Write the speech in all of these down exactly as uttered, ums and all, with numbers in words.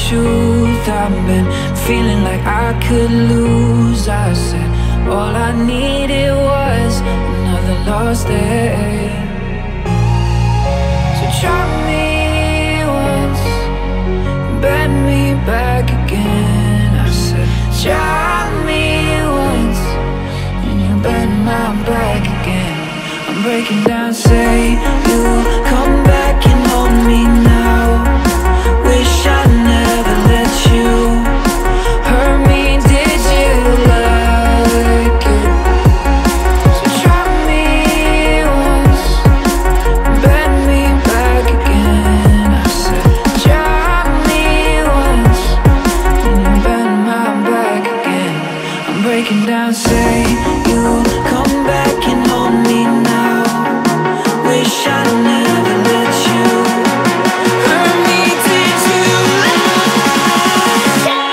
truth. I've been feeling like I could lose. I said all I needed was another lost day. So try me once, bend me back again. I said try me once, and you bend my back again. I'm breaking down, say you'll come back and hold me now. Wish I never let you hurt me, did you like it? So try me once, bend me back again. I said try me once, and you bend my back again. I'm breaking down, say you'll come back and hold me now. Wish I never let you hurt me, did you like it?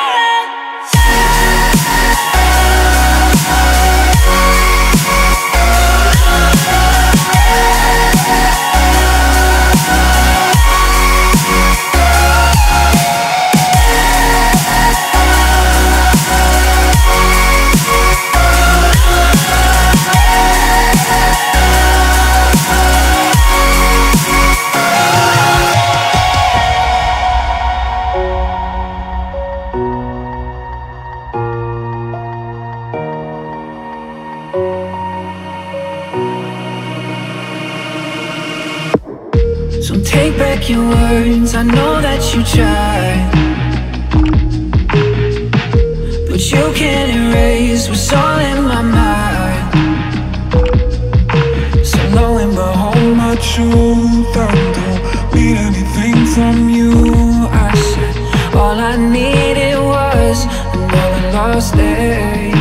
So take back your words, I know that you tried, but you can't erase what's all in my mind. So lo and behold, my truth, I don't need anything from you. I said all I needed was another lost day.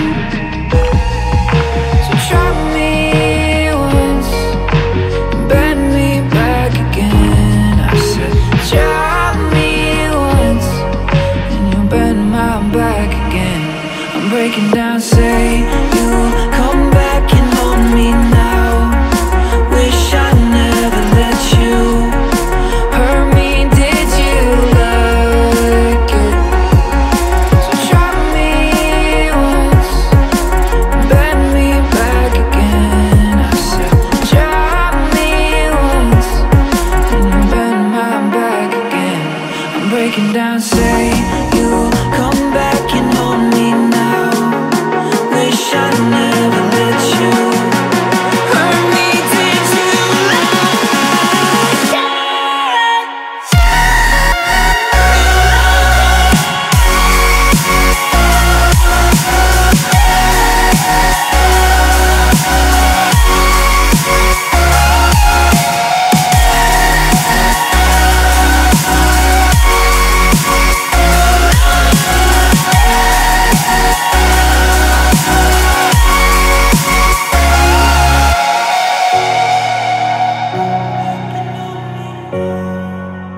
So try me once, bend me back again. I said try me once, and you bend my back again. I'm breaking down, say you'll come back and hold me now. Wish I never let you hurt me, did you like it? So try me once, bend me back again. I said try me once, and you bend my back again. I'm breaking down, say you'll come back and hold me now. Wish I never let you hurt me, did you like it?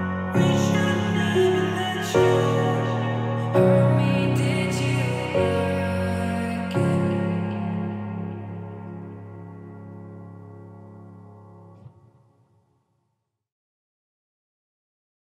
Hurt me, did you?